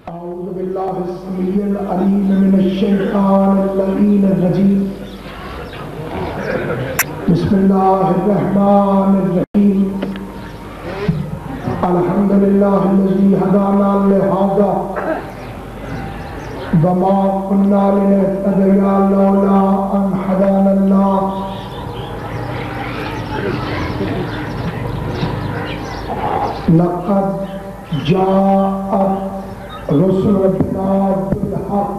أعوذ بالله السميع العليم من الشيطان اللعين الرجيم. بسم الله الرحمن الرحيم. الحمد لله الذي هدانا لهذا وما كنا لنهتدي لولا أن هدانا الله. لقد جاءت رسل ربنا بالحق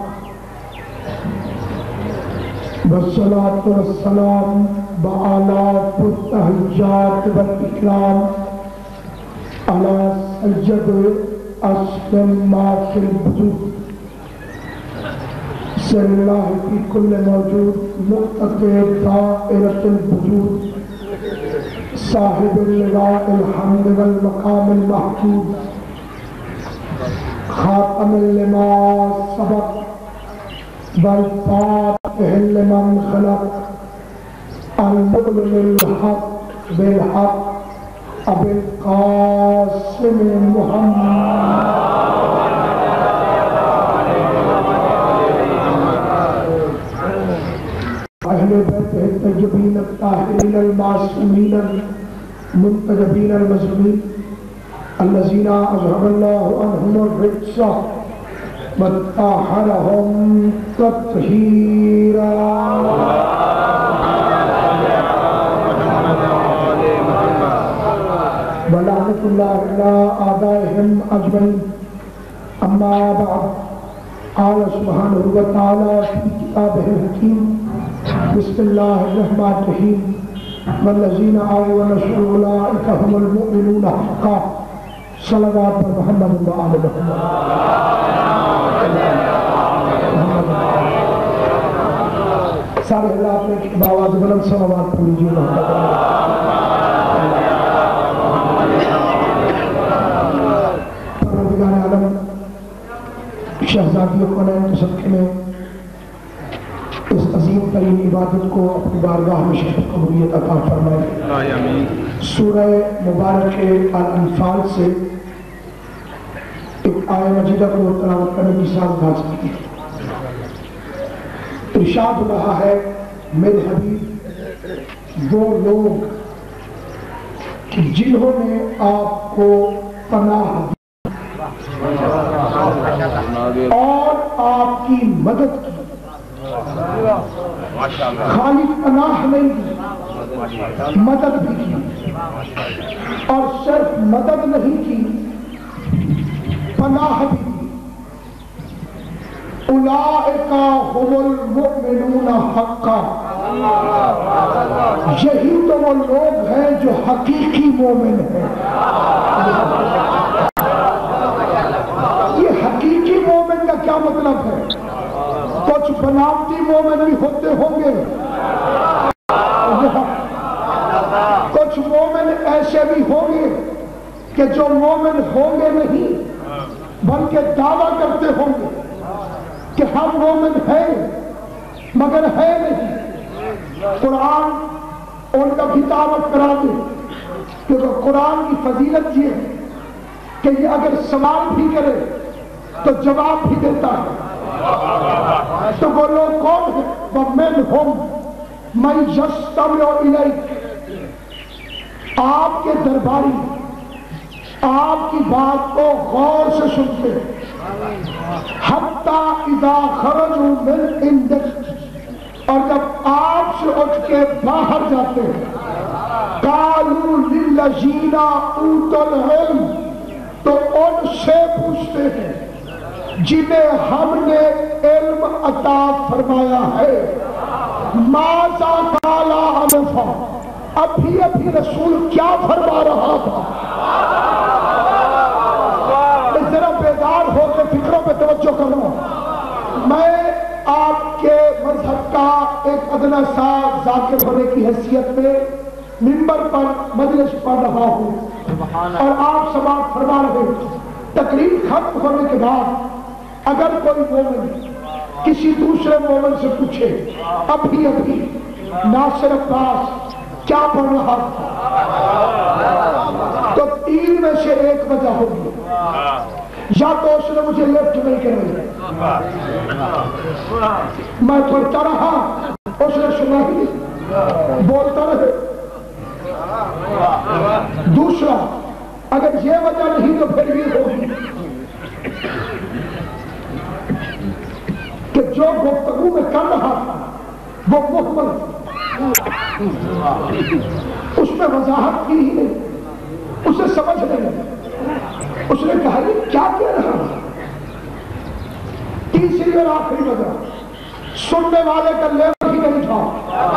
والصلاة والسلام بآلاف التهجات والإكرام على سجد أسلم ما في الوجود سر الله في كل موجود نقطة دائرة الوجود صاحب اللواء الحمد والمقام المحمود خاتم لما سبق والفاتح لمن خلق المؤمن الحق بالحق ابو القاسم محمد اہل بیتہ الطیبین الطاہرین المعصومین المنتجبین المظلومین الذين أذهب الله عنهم الرجس وطهرهم تطهيرا. ولعنة الله على أعدائهم أجمعين. أما بعد قال سبحانه وتعالى في كتابه الحكيم بسم الله الرحمن الرحيم والذين آمنوا ونصروا أولئك هم المؤمنون حقا. صلوات محمد وآل محمد. سارے اللہ اپنے باواز بلند صلوات پڑھ لیجیے. پروردگار عالم شہزادی کونین کے صدقے میں اس عظیم ترین عبادت کو اپنی بارگاہ میں شرف قبولیت عطا فرمائے. سورہ مبارک الانفال سے ایک آیہ مجیدہ کو تلاوت کرنے کی ساتھ حاصل کی. ارشاد رہا ہے میرے حبیب وہ لوگ جنہوں نے آپ کو پناہ دی اور آپ کی مدد کی. خالی پناہ نہیں دی مدد بھی کی اور صرف مدد نہیں کی پناہ بھی کی. اولئک هم المؤمنون حقا. یہی تو وہ لوگ ہیں جو حقیقی مومن ہیں. یہ حقیقی مومن کا کیا مطلب ہے؟ کچھ بناوٹی مومن بھی ہوتے ہوں گے، کچھ مومن ایسے بھی ہوں گے کہ جو مومن ہوں گے نہیں بلکہ دعویٰ کرتے ہوں گے کہ ہم مومن ہیں مگر ہے نہیں. قرآن ان کا کتابت کرا دے کیونکہ قرآن کی فضیلت یہ ہے کہ یہ اگر سوال بھی کرے تو جواب بھی دیتا ہے. تو وہ لوگ کون ہیں؟ وَمِنْهُمْ مَنْ يَسْتَمِعُ إِلَيْكَ. آپ کے درباری آپ کی بات کو غور سے سنتے ہیں. حَتَّى إِذَا خَرَجُوا مِنْ عِنْدِكَ. اور جب آپ سے اٹھ کے باہر جاتے ہیں قَالُوا لِلَّذِينَ أُوتُوا الْعِلْمَ. تو ان سے پوچھتے ہیں جنہیں ہم نے علم عطا فرمایا ہے. ماذا قال آنفا. ابھی رسول کیا فرما رہا تھا؟ ذرا بیدار ہو کے فکروں پہ توجہ کرو. میں آپ کے مذہب کا ایک ادنا سا ذاکر ہونے کی حیثیت میں منبر پر مجلس پڑھ رہا ہوں اور آپ سماعت فرما رہے ہیں. تقریر ختم ہونے کے بعد اگر کوئی مومن کسی دوسرے مومن سے پوچھے ابھی ناصر عباس کیا پڑھ رہا تھا تو تین میں سے ایک وجہ ہوگی. یا تو اس نے مجھے لیفٹ نہیں کرنی، میں پڑھتا رہا، اس نے سنا ہی نہیں، بولتا رہے۔ دوسرا، اگر یہ وجہ نہیں تو پھر یہ ہوگی کہ جو گفتگو میں کر رہا تھا وہ محمل، اس میں وضاحت کی ہی نہیں، اسے سمجھ نہیں۔ اس نے کہا یہ کیا کہہ رہا ہے؟ تیسری اور آخری وجہ، سننے والے کا لیول ہی نہیں تھا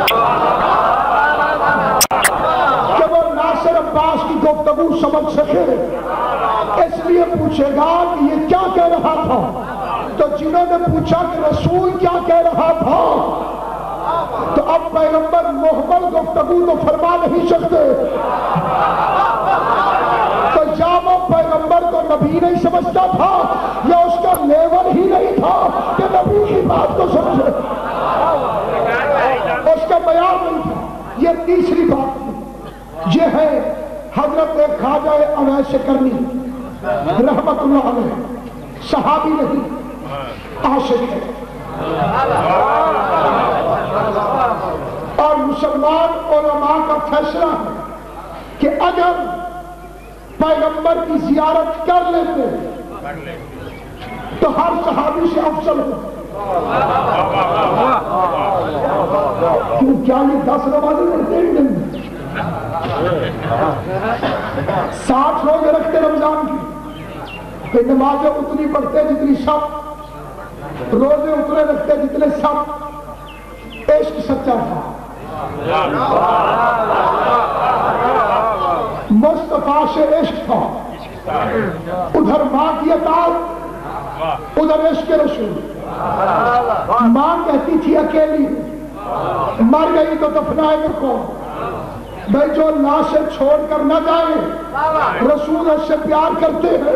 کہ وہ ناصر عباس کی گفتگو سمجھ سکے، اس لیے پوچھے گا کہ یہ کیا کہہ رہا تھا؟ تو جنہوں نے پوچھا کہ رسول کیا کہہ رہا تھا، تو اب پیغمبر محمل گفتگو تو فرما نہیں سکتے، تو یا وہ پیغمبر کو نبی نہیں سمجھتا تھا یا اس کا لیول ہی نہیں تھا کہ نبی کی بات کو سمجھے، اس کا بیان نہیں تھا۔ یہ تیسری بات یہ ہے حضرت خواجہ اویس کرنی رحمت اللہ علیہ، صحابی نہیں عاشق ہے، اور مسلمان علماء کا فیصلہ ہے کہ اگر پیغمبر کی زیارت کر لیتے تو ہر صحابی سے افضل ہو۔ کیوں کیا یہ 10 نمازیں پڑھتے ہیں دن میں؟ 60 روزے رکھتے رمضان کی، کہ نمازیں اتنی پڑھتے جتنی سب، روزے اتنے رکھتے جتنے سب۔ عشق سچا تھا، مصطفیٰ سے عشق تھا، ادھر ماں کی اطاعت، ادھر عشق رسول۔ ماں کہتی تھی اکیلی مر گئی تو دفنائے گا کون؟ بھائی جو لاشیں چھوڑ کر نہ جائے، رسول اس سے پیار کرتے ہیں،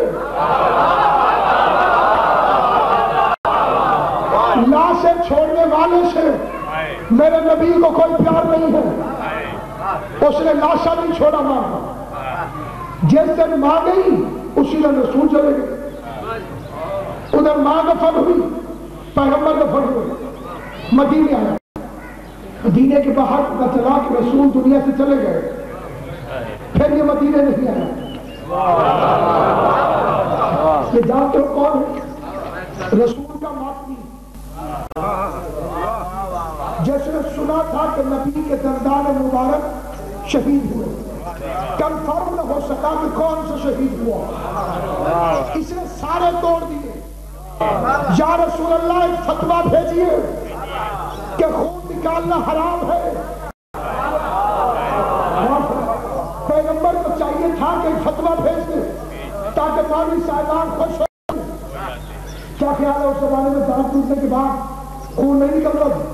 لاشیں چھوڑنے والے سے میرے نبی کو کوئی پیار نہیں ہے۔ اس نے لاشا نہیں چھوڑا ماں کا، جس دن ماں گئی اسی دن رسول چلے گئے۔ ادھر ماں دفن ہوئی، پیغمبر دفن ہوئے، مدینے آیا، مدینے کے باہر پتہ چلا کہ رسول دنیا سے چلے گئے، پھر یہ مدینے نہیں آیا۔ یہ جانتے ہو کون ہے؟ رسول کا ماتمی، جس نے سنا تھا کہ نبی کے دندان مبارک شہید ہوئے، کنفرم نہ ہو سکا کہ کون سے شہید ہوا، اس نے سارے توڑ دیے۔ یا رسول اللہ ایک فتویٰ بھیجیے کہ خون نکالنا حرام ہے۔ پیغمبر کو چاہیے تھا کہ ایک فتویٰ بھیج دے تاکہ مولوی صاحبان خوش ہو۔ کیا خیال ہے اس زمانے میں دانت ٹوٹنے کے بعد خون نہیں نکلتا تھا؟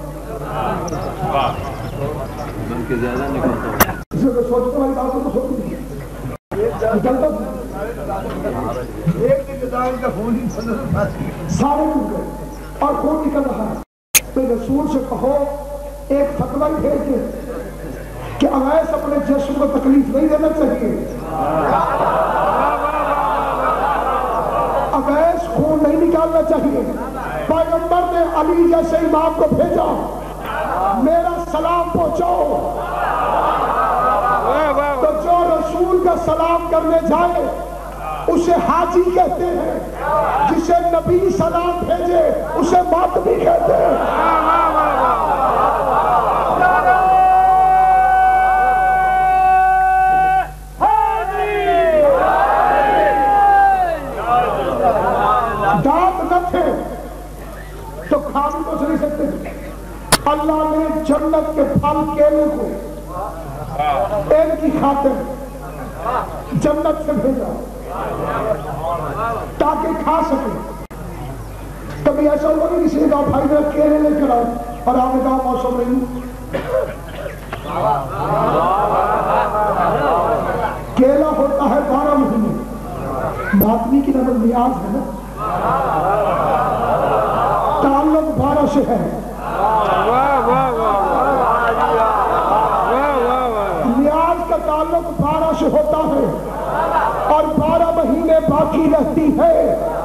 بلکہ زیادہ نکلتا ہے، سوچنے والی بات تو سوچ نہیں نکلتا تھا، ایک دن کا خون ہی سارے ٹوٹ گئے اور خون نکل رہا ہے۔ تو رسول سے کہو ایک فتویٰ بھیج دے کہ اویس اپنے جسم کو تکلیف نہیں دینا چاہیے، اویس خون نہیں نکالنا چاہیے۔ پیغمبر نے علی جیسے امام کو بھیجا، میرا سلام پہنچاؤ۔ تو جو رسول کا سلام کرنے جائے اسے حاجی کہتے ہیں، جسے نبی سلام بھیجے اسے ماتمی کہتے ہیں۔ دانت نہ تھے تو کھا بھی کچھ نہیں سکتے۔ اللہ نے جنت کے پھل کیلے کو ایک کی خاطر جنت سے بھیجا تاکہ کھا سکے۔ کبھی ایسا ہوا کہ کسی نے کہا بھائی میرا کیلے لے کر آؤ، اور آپ نے کہا موسم نہیں۔ کیلا ہوتا ہے 12 مہینے، ماتمی کی نظر نیاز ہے نا، تعلق 12 سے ہے، نیاز کا تعلق 12 سے ہوتا ہے اور 12 مہینے باقی رہتی ہے۔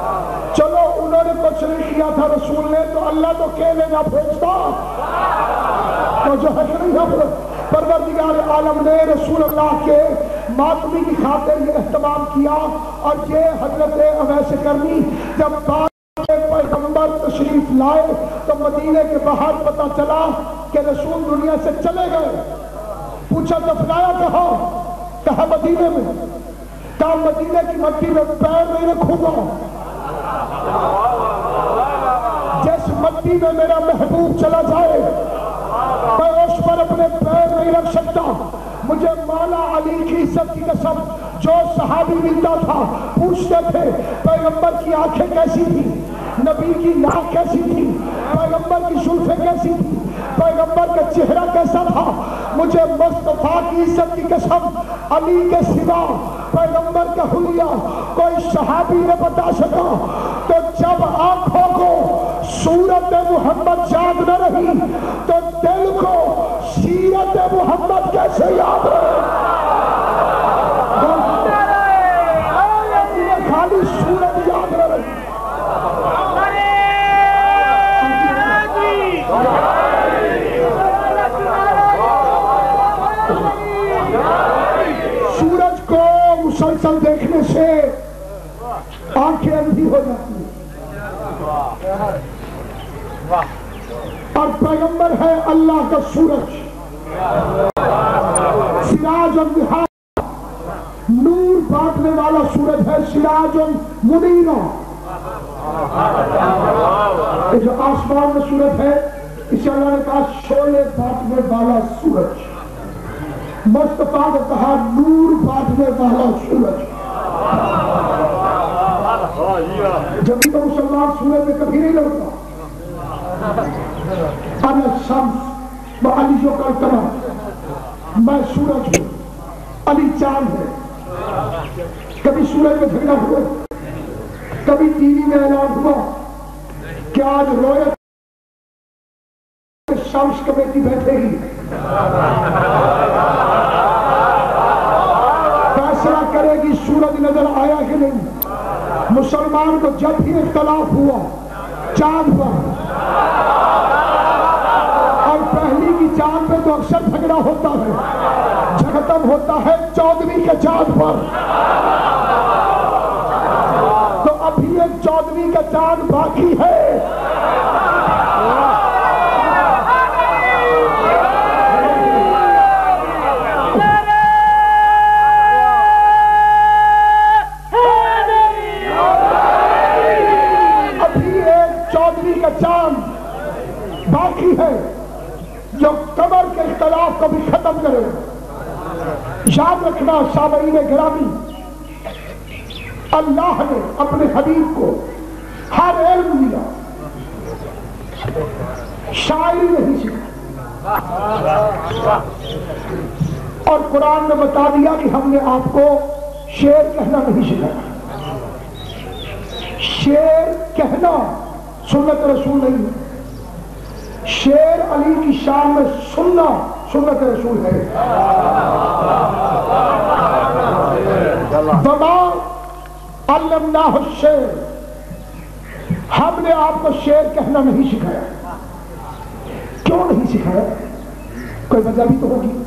تھا رسول نے تو اللہ تو کیلے نہ بھیجتا تو جو ہے کہ نہیں پروردگار عالم نے رسول اللہ کے ماتمی کی خاطر یہ اہتمام کیا. اور یہ حضرت اویس کرنی جب پیغمبر تشریف لائے تو مدینے کے باہر پتہ چلا کہ رسول دنیا سے چلے گئے. پوچھا دفنایا کہاں؟ کہا مدینے میں. کہا مدینے کی مٹی میں پیر نہیں رکھوں گا. جس مٹی میں میرا محبوب چلا جائے میں اس پر اپنے پیر نہیں رکھ سکتا. مجھے مولا علی کی عزت کی قسم جو صحابی ملتا تھا پوچھتے تھے پیغمبر کی آنکھیں کیسی تھی، نبی کی ناک کیسی تھی، پیغمبر کی زلفیں کیسی تھی، پیغمبر کا چہرہ کیسا تھا. مجھے مصطفیٰ کی عزت کی قسم علی کے سوا پیغمبر کا حلیہ کوئی صحابی نے بتا سکا. تو جب آنکھوں کو صورت محمد یاد نہ رہی تو دل کو سیرت محمد کیسے یاد رہے؟ خالی صورت یاد نہ رہی. سورج کو مسلسل دیکھنے سے آنکھیں اندھی ہو جاتی ہیں. اور پیغمبر ہے اللہ کا سورج، سراج النہار، نور بانٹنے والا سورج ہے، سراج منیر. یہ جو آسمان میں سورج ہے اسے اللہ نے کہا شعلے بانٹنے والا سورج. مصطفیٰ نے کہا نور بانٹنے والا سورج. جبھی تو مسلمان سورج میں کبھی نہیں لڑتا. انا الشمس و علی القمر، میں سورج ہوں علی چاند ہے. کبھی سورج میں جھگڑا ہوا، کبھی ٹی وی میں اعلان ہوا کہ آج رویت شمس کمیٹی بیٹھے گی، فیصلہ کرے گی سورج نظر آیا کہ نہیں. مسلمان کو جب بھی اختلاف ہوا چاند پر، اور پہلی کی چاند پہ تو اکثر جھگڑا ہوتا ہے، ختم ہوتا ہے 14ویں کے چاند پر. تو ابھی ایک 14ویں کا چاند باقی ہے. چاند باقی ہے جو قمر کے اختلاف کو بھی ختم کرے. یاد رکھنا سامعین گرامی، اللہ نے اپنے حبیب کو ہر علم دیا، شاعری نہیں سکھا. اور قرآن نے بتا دیا کہ ہم نے آپ کو شعر کہنا نہیں سکھایا. شعر کہنا سنت رسول نہیں ہے. شعر علی کی شان میں سننا سنت رسول ہے. وما علمناہ الشعر، ہم نے آپ کو شعر کہنا نہیں سکھایا. کیوں نہیں سکھایا؟ کوئی وجہ بھی تو ہوگی.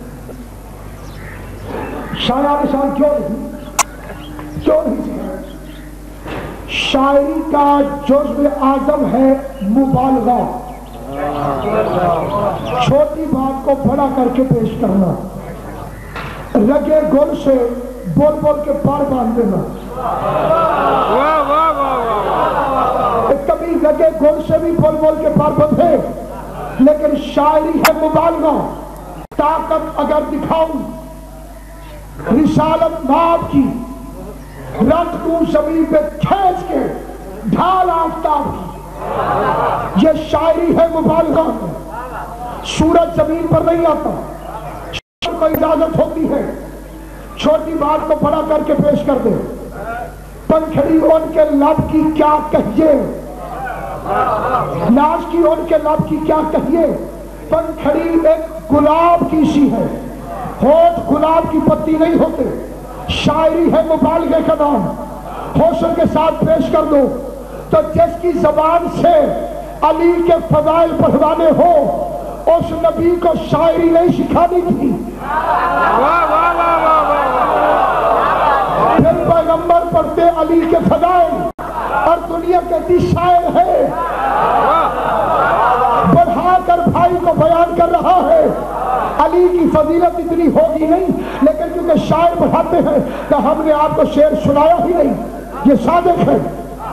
شاعر شان کیوں نہیں سکھایا؟ شاعری کا جزو اعظم ہے مبالغہ، چھوٹی بات کو بڑا کر کے پیش کرنا، رگے گل سے بول بول کے پار باندھ دینا. کبھی رگے گل سے بھی بول بول کے پار بندھے، لیکن شاعری ہے مبالغہ. طاقت اگر دکھاؤں رسالت ناب کی، رکھ دوں زمین پہ کھینچ کے ڈھال آفتاب کی، یہ شاعری ہے مبالغہ. سورج زمین پر نہیں آتا، شاعر کو اجازت ہوتی ہے چھوٹی بات کو بڑا کر کے پیش کر دے. پنکھڑی ان کے لب کی کیا کہیے، لاش کی ان کے لب کی کیا کہیے. پنکھڑی ایک گلاب کی سی ہے، ہونٹ گلاب کی پتی نہیں ہوتے. شاعری ہے مبالغے کا نام. حوصلے کے ساتھ پیش کر دو تو جس کی زبان سے علی کے فضائل پڑھوانے ہو اس نبی کو شاعری نہیں سکھانی تھی، پھر پیغمبر پڑھتے علی کے فضائل اور دنیا کہتی شاعر ہے، بڑھا کر بھائی کو بیان کر رہا ہے۔ علی کی فضیلت اتنی ہوگی نہیں، لیکن کیونکہ شاعر بڑھاتے ہیں کہ ہم نے آپ کو شعر سنایا ہی نہیں، یہ صادق ہے،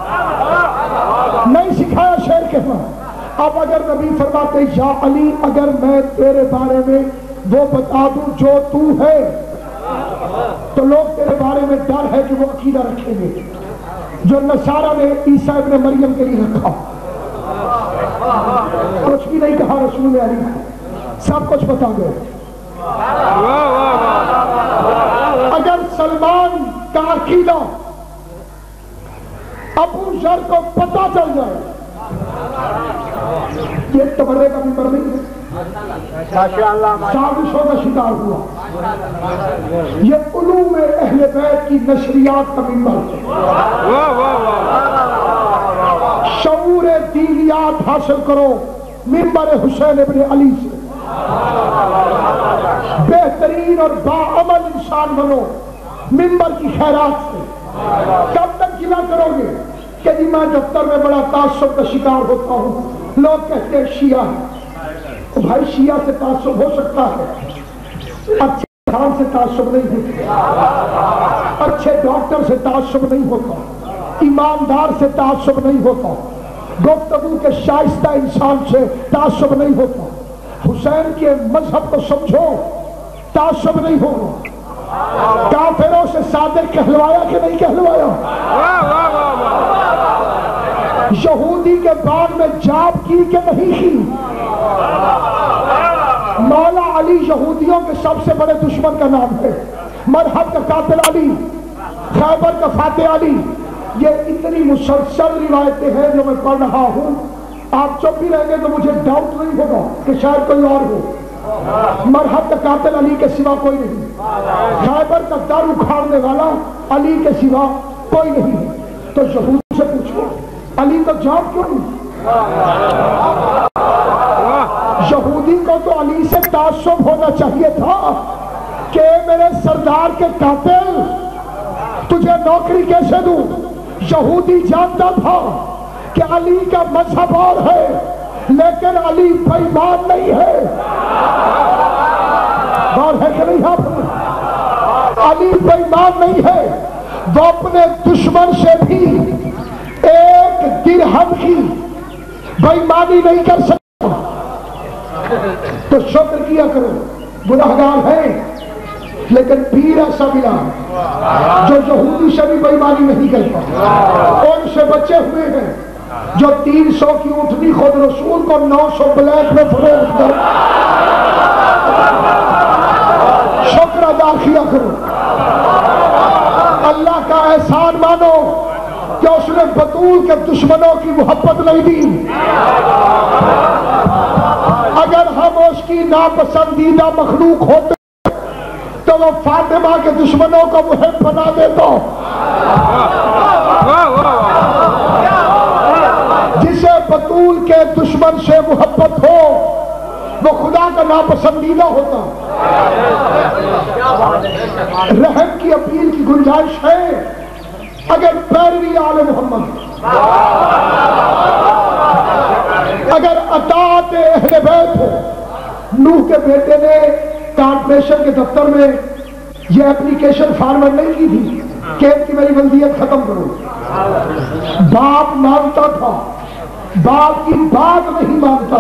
نہیں سکھایا شعر کہنا۔ اب اگر نبی فرماتے یا علی اگر میں تیرے بارے میں وہ بتا دوں جو تو ہے تو لوگ تیرے بارے میں ڈر ہے کہ وہ عقیدہ رکھیں گے جو نصارہ نے عیسیٰ ابن مریم کے لیے رکھا۔ کچھ بھی نہیں کہا رسول علی، سب کچھ بتا گئے۔ اگر سلمان کا عقیدہ ابو ذر کو پتہ چل جائے، یہ تبرے کا ممبر نہیں ہے، سازشوں کا شکار ہوا، یہ علوم اہل بیت کی نشریات کا ممبر ہے۔ شعور دینیات حاصل کرو ممبر حسین ابن علی سے، بہترین اور باعمل انسان بنو ممبر کی خیرات سے۔ کب تک گلا کرو گے کہ جی میں دفتر میں بڑا تعصب کا شکار ہوتا ہوں، لوگ کہتے ہیں شیعہ ہے، بھائی شیعہ سے تعصب ہو سکتا ہے، اچھے خان سے تعصب نہیں ہوتا، اچھے ڈاکٹر سے تعصب نہیں ہوتا، ایماندار سے تعصب نہیں ہوتا، گفتگو کے شائستہ انسان سے تعصب نہیں ہوتا۔ حسین کے مذہب کو سمجھو، تعصب نہیں ہوگا۔ کافروں سے صادق کہلوایا کہ نہیں کہلوایا؟ یہودی کے بعد میں جاب کی کہ نہیں کی؟ مولا علی یہودیوں کے سب سے بڑے دشمن کا نام ہے، مرحب کا قاتل علی، خیبر کا فاتح علی۔ یہ اتنی مسلسل روایتیں ہیں جو میں پڑھ رہا ہوں، آپ چپ بھی رہیں گے تو مجھے ڈاؤٹ نہیں ہوگا کہ شاید کوئی اور ہو۔ مرحب کا قاتل علی کے سوا کوئی نہیں، خیبر کا در اکھاڑنے والا علی کے سوا کوئی نہیں۔ تو یہود سے پوچھو علی کو جاب کیوں نہیں؟ یہودی کو تو علی سے تعصب ہونا چاہیے تھا کہ میرے سردار کے قاتل تجھے نوکری کیسے دوں۔ یہودی جانتا تھا کہ علی کا مذہب اور ہے لیکن علی بے ایمان نہیں ہے، بات ہے کہ نہیں؟ علی بے ایمان نہیں ہے، وہ اپنے دشمن سے بھی ایک درہم کی بے ایمانی نہیں کر سکتا۔ تو شکر کیا کرو، گناہگار ہے لیکن پیر ایسا ملا جو یہودی سے بھی بے ایمانی نہیں کرتا، ان سے بچے ہوئے ہیں جو 300 کی اونٹنی خود رسول کو 900 بلیک میں فروخت کر شکر ادا کیا کرو۔ اللہ کا احسان مانو کہ اس نے بطول کے دشمنوں کی محبت نہیں دی۔ اگر ہم اس کی ناپسندیدہ مخلوق ہوتے تو وہ فاطمہ کے دشمنوں کو محب بنا دیتا۔ جسے بطول کے دشمن سے محبت ہو وہ خدا کا ناپسندیدہ ہوتا۔ رحم کی اپیل کی گنجائش ہے اگر پیروی آل محمد، اگر اطاعت اہل بیت ہو۔ نوح کے بیٹے نے کارپوریشن کے دفتر میں یہ اپلیکیشن فارورڈ نہیں کی تھی کہ ان کی میری ولدیت ختم کرو، باپ مانتا تھا، باپ کی بات نہیں مانتا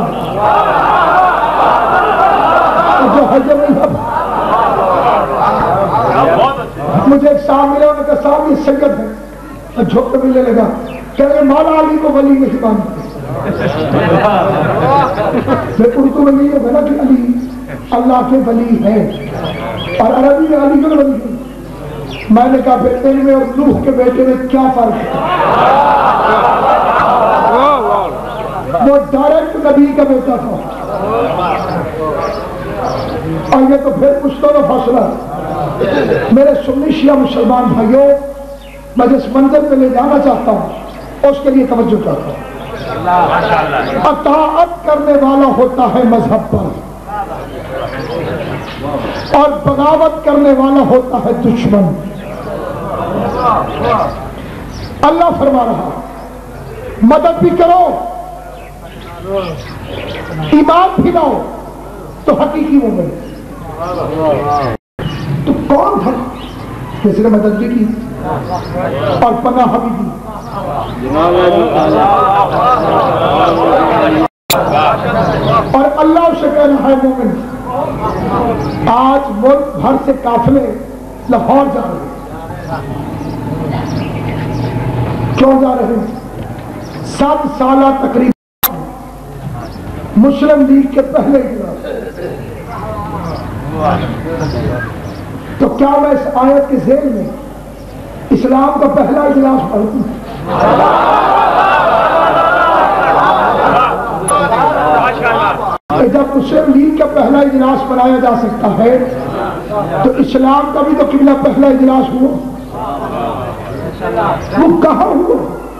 جو حجر نہیں۔ مجھے ایک صاحب ملے، انہوں نے کہا صاحب یہ سنگت ہے، جھوک کے ملنے لگا، کہہ رہے مولا علی کو ولی نہیں مانتے۔ میں اردو میں یہ ہے نا کہ علی اللہ کے ولی ہیں اور عربی میں علی کے ولی ہیں۔ میں نے کہا پھر ان میں اور نوح کے بیٹے میں کیا فرق ہے؟ وہ ڈائریکٹ نبی کا بیٹا تھا اور یہ تو پھر مشترک فاصلہ۔ میرے سنی شیعہ مسلمان بھائیوں، میں جس منزل پہ لے جانا چاہتا ہوں اس کے لیے توجہ چاہتا ہوں۔ اطاعت کرنے والا ہوتا ہے مذہب پر، اور بغاوت کرنے والا ہوتا ہے دشمن۔ اللہ فرما رہا مدد بھی کرو، ایمان بھی لاؤ تو حقیقی مومن۔ تو کون تھا جس نے مدد بھی کی اور پناہ بھی دی؟ اور اللہ سے کہنا ہے مومن، آج ملک بھر سے قافلے لاہور جا رہے ہیں۔ کیوں جا رہے ہیں؟ 7 سالہ تقریب مسلم لیگ کے پہلے اجلاس۔ تو کیا میں اس آیت کے ذیل میں اسلام کا پہلا اجلاس پڑھوں؟ جب مسلم لیگ کا پہلا اجلاس بنایا جا سکتا ہے تو اسلام کا بھی تو قبلہ پہلا اجلاس ہوا، وہ کہاں ہوا؟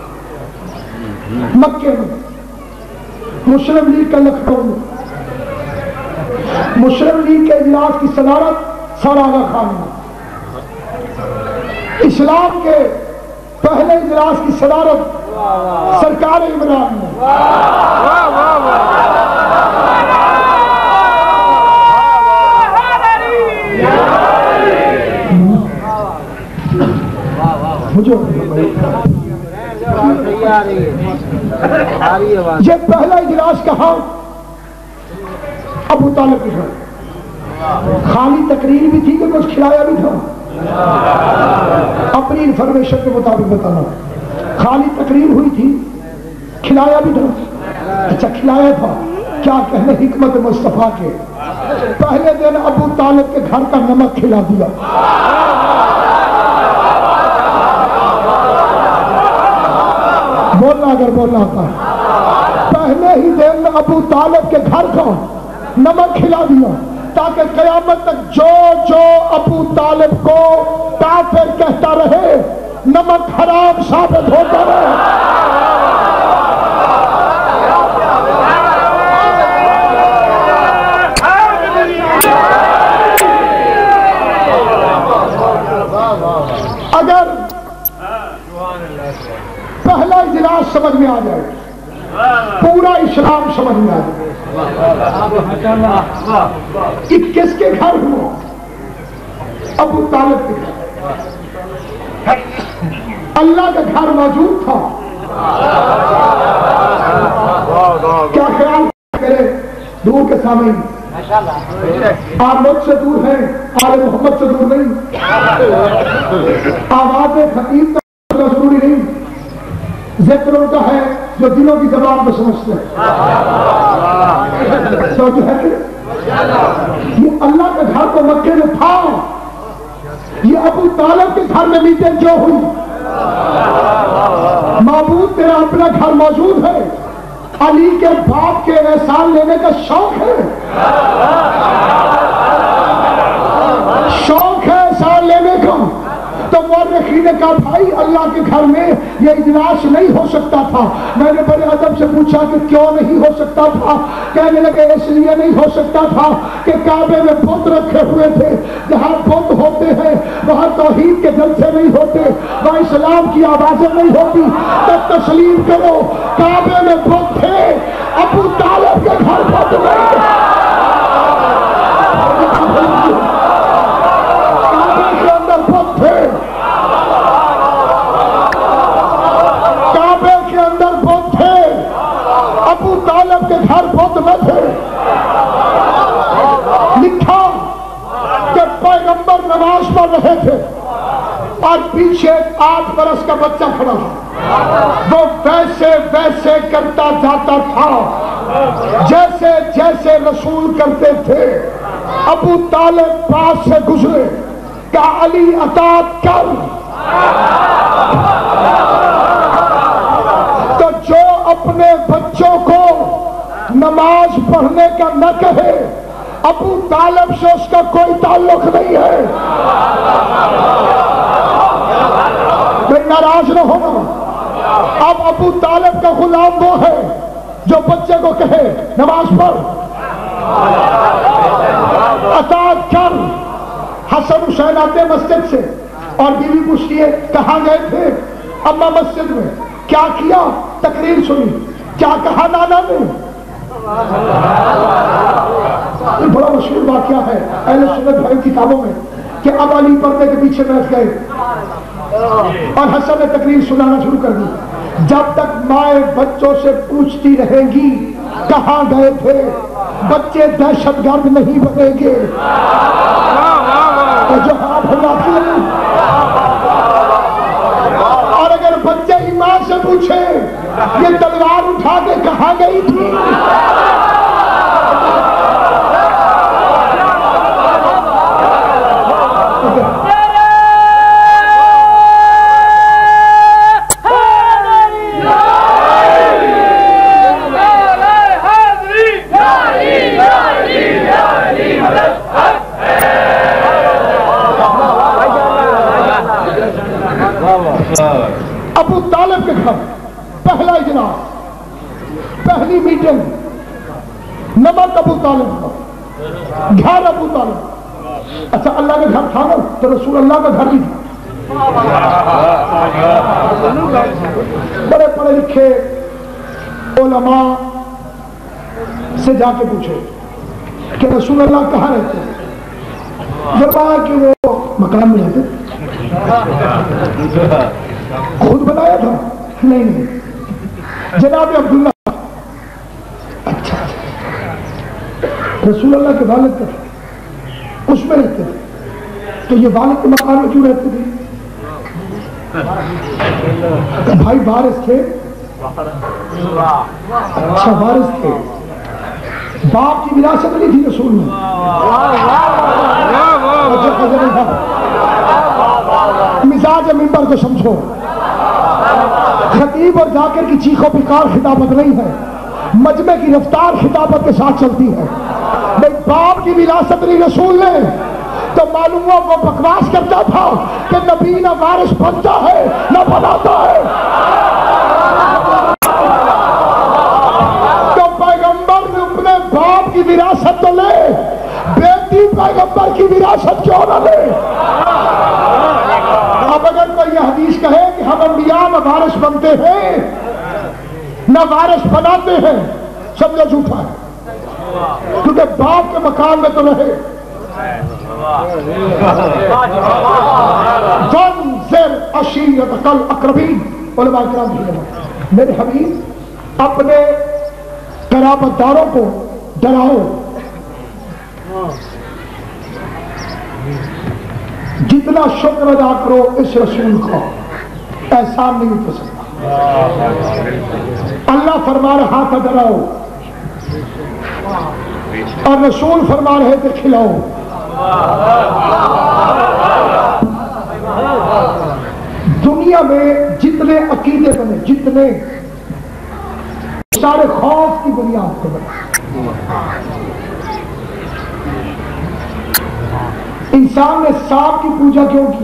مکے میں، مسلم لیگ کا لکھنؤ میں۔ مسلم لیگ کے اجلاس کی صدارت سر آغا خان نے، اسلام کے پہلے اجلاس کی صدارت سرکار عمران نے۔ یہ پہلا اجلاس کہاں؟ ابو طالب کے گھر۔ خالی تقریر بھی تھی کہ کچھ کھلایا بھی تھا؟ اپنی انفارمیشن کے مطابق بتانا، خالی تقریر ہوئی تھی، کھلایا بھی تھا؟ اچھا کھلایا تھا۔ کیا کہنے حکمت مصطفیٰ کے، پہلے دن ابو طالب کے گھر کا نمک کھلا دیا۔ بولنا اگر بولنا آتا ہے، پہلے ہی دن ابو طالب کے گھر کا نمک کھلا دیا تاکہ قیامت تک جو جو ابو طالب کو کافر کہتا رہے نمک حرام ثابت ہوتا رہے۔ اگر پہلا اجلاس سمجھ میں آ جائے، پورا اسلام سمجھ میں آ جائے۔ کس کے گھر ہوا؟ ابو طالب کے گھر۔ اللہ کا گھر موجود تھا۔ کیا خیال کرے دور کے سامنے؟ آپ مجھ سے دور ہیں، آل محمد سے دور نہیں۔ آواز خطیب کا ضروری نہیں، ذکر ان کا ہے جو دلوں کی زبان میں سمجھتے ہیں۔ سوچ ہے کہ یہ اللہ کا گھر تو مکے میں تھا، یہ ابو طالب کے گھر میں میٹنگ جو ہوئی، معبود تیرا اپنا گھر موجود ہے، علی کے باپ کے احسان لینے کا شوق ہے، شوق ہے احسان لینے کا۔ تو مورخین نے کہا بھائی اللہ کے گھر میں یہ اجلاس نہیں ہو سکتا تھا۔ میں نے بڑے ادب سے پوچھا کہ کیوں نہیں ہو سکتا تھا؟ کہنے لگے اس لیے نہیں ہو سکتا تھا کہ کعبے میں بت رکھے ہوئے تھے، جہاں بت ہوتے ہیں وہاں توحید کے جلسے نہیں ہوتے، وہاں اسلام کی آوازیں نہیں ہوتی۔ تو تسلیم کرو کعبے میں بت تھے، ابو طالب کے گھر بت نہیں تھے۔ کعبے کے اندر بت تھے، ابو طالب کے گھر بت نہ تھے۔ لکھا کہ پیغمبر نماز پڑھ رہے تھے اور پیچھے 8 برس کا بچہ کھڑا تھا، وہ ویسے ویسے کرتا جاتا تھا جیسے جیسے رسول کرتے تھے۔ ابو طالب پاس سے گزرے، کہا علی اطاعت کر۔ تو جو اپنے بچوں کو نماز پڑھنے کا نہ کہے، ابو طالب سے اس کا کوئی تعلق نہیں ہے۔ ناراض نہ ہونا، اب ابو طالب کا غلام وہ ہے جو بچے کو کہے نماز پڑھ، اطاعت کر۔ حسن حسین آتے مسجد سے اور بیوی پوچھتی ہے کہاں گئے تھے؟ اما مسجد میں۔ کیا کیا؟ تقریر سنی۔ کیا کہا نانا نے؟ یہ بڑا مشہور واقعہ ہے اہل سنت بھائی کتابوں میں کہ اب علی پردے کے پیچھے بیٹھ گئے اور حسن نے تقریر سنانا شروع کر دی۔ جب تک مائیں بچوں سے پوچھتی رہیں گی کہاں گئے تھے، بچے دہشت گرد نہیں بنیں گے۔ جو ہاتھ ہلاتی ہے، اور اگر بچے ایمان سے پوچھیں یہ تلوار اٹھا کے کہاں گئی تھی، ابو طالب کے گھر پہلا اجلاس، پہلی میٹنگ، نمک ابو طالب کا گھر، ابو طالب۔ اچھا اللہ کا گھر تھا نا تو رسول اللہ کا گھر بھی تھا۔ بڑے پڑھے لکھے علماء سے جا کے پوچھو کہ رسول اللہ کہاں رہتے ہیں؟ فرمایا کہ وہ مکان میں رہتے۔ خود بنایا تھا؟ نہیں، جناب عبداللہ۔ اچھا، رسول اللہ کے والد کا اس میں رہتے تھے، تو یہ والد کے مکان میں کیوں رہتے تھے؟ بھائی وارث تھے؟ اچھا وارث تھے، باپ کی وراثت نہیں تھی رسول میں؟ مزاج ممبر کو سمجھو، خطیب اور ذاکر کی چیخ و پکار خطابت نہیں ہے، مجمع کی رفتار خطابت کے ساتھ چلتی ہے۔ باپ کی وراثت نہیں رسول نے، تو معلوم ہوا وہ بکواس کرتا تھا کہ نبی نہ وارث بنتا ہے نہ بناتا ہے۔ تو پیغمبر نے اپنے باپ کی وراثت تو لے، بیٹی پیغمبر کی وراثت کیوں نہ لے؟ اب اگر کوئی یہ حدیث کہے کہ ہم انبیاء نہ وارث بنتے ہیں نہ وارث بناتے ہیں، سمجھو جھوٹا ہے، کیونکہ باپ کے مکان میں تو رہے۔ وَانذِرْ عَشِيرَتَكَ الْأَقْرَبِينَ، علماء کرام کی میرے حبیب اپنے قرابت داروں کو ڈراؤ، جتنا شکر ادا کرو اس رسول کا احسان نہیں اتر سکتا۔ اللہ فرما رہا تھا ڈراؤ، اور رسول فرما رہے تھے کھلاؤ۔ دنیا میں جتنے عقیدے بنے، جتنے سارے خوف کی بنیاد پر بنے۔ انسان نے سانپ کی پوجا کیوں کی؟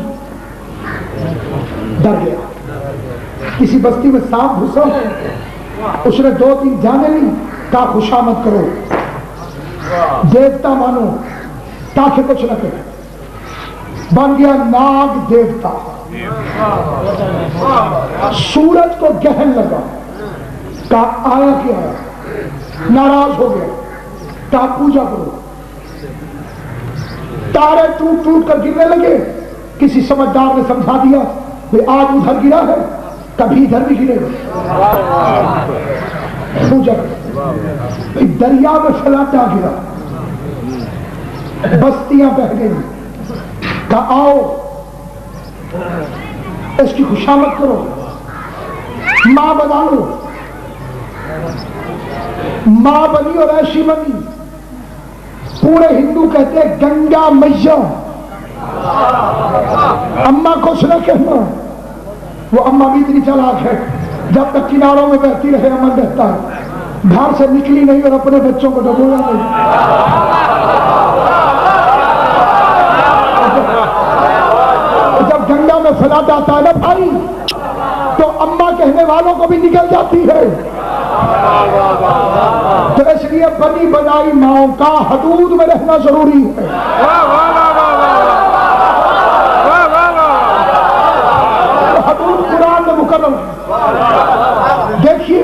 ڈر گیا۔ کسی بستی میں سانپ گھسا، اس نے 2-3 جانے لی، کہا خوشامد کرو، دیوتا مانو تاکہ کچھ نہ کرے، بن گیا ناگ دیوتا۔ سورج کو گہن لگا، کہا آیا کیا ہے؟ ناراض ہو گیا، کہا پوجا کرو۔ تارے ٹوٹ ٹوٹ کر گرنے لگے، کسی سمجھدار نے سمجھا دیا کہ آج ادھر گرا ہے کبھی ادھر بھی گرے گا، پوجا کرو۔ دریا میں فلاٹا گرا، بستیاں بہہ گئی، کہا آؤ اس کی خوشامد کرو، ماں بنا لو۔ ماں بنی اور ایسی بنی، پورے ہندو کہتے ہیں گنگا میاں، اماں کچھ نہ کہنا۔ وہ اماں بھی اتنی چالاک ہے، جب تک کناروں میں بہتی رہے امن بہتا ہے، گھر سے نکلی نہیں اور اپنے بچوں کو ڈبویا نہیں۔ جب گنگا میں فلاٹ آتا ہے نا بھائی، تو اماں کہنے والوں کو بھی نکل جاتی ہے. تو اس لیے بنی بنائی ماؤں کا حدود میں رہنا ضروری ہے. حدود قرآن میں مقرر ہے. دیکھیے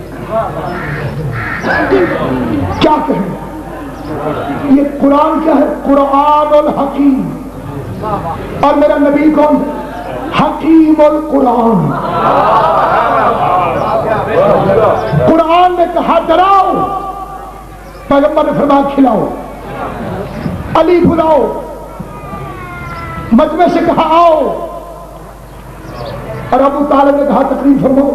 کیا کہیں, یہ قرآن کیا ہے؟ قرآن الحکیم. اور میرا نبی کون ہے؟ حکیم القرآن. قرآن نے کہا ڈراؤ, پیغمبر نے فرمایا کھلاؤ. علی بلاؤ, مجمع سے کہا آؤ, اور ابو طالب نے کہا تقریر فرماؤ.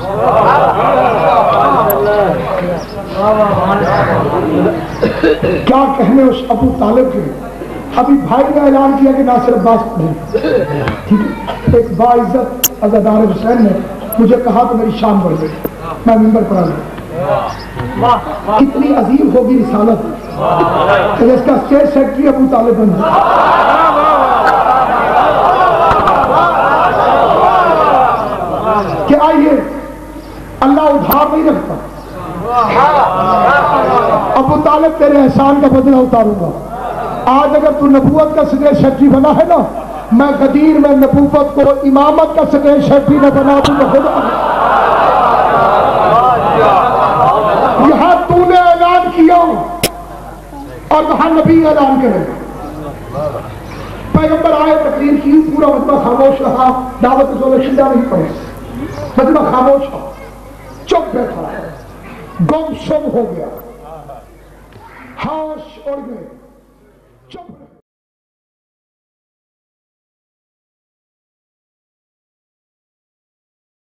کیا کہنے اس ابو طالب کے. ابھی بھائی نے اعلان کیا کہ ناصر عباس پڑھیں, ٹھیک ہے. ایک باعزت عزادار حسین نے مجھے کہا تو میری شان بڑھ گئی, میں ممبر پر آ گیا. کتنی عظیم ہوگی رسالت کہ اس کا اسٹیٹ سیکرٹری ابو طالب بن گیا. کہ آئیے, اللہ ادھار نہیں رکھتا. ابو طالب تیرے احسان کا بدلہ اتاروں گا. آج اگر تو نبوت کا اسٹیٹ سیکرٹری بنا ہے نا, میں غدیر میں نبوت کو امامت کا اسٹیٹ سیکرٹری نہ بنا دوں تو خدا. یہاں تو نے اعلان کیا اور وہاں نبی اعلان کرے. پیغمبر آئے, تقریر کی, پورا مجمع خاموش رہا. دعوت شدہ نہیں پڑے, مجمع خاموش رہا, چپ بیٹھا, گم سم ہو گیا, ہوش اڑ گئے.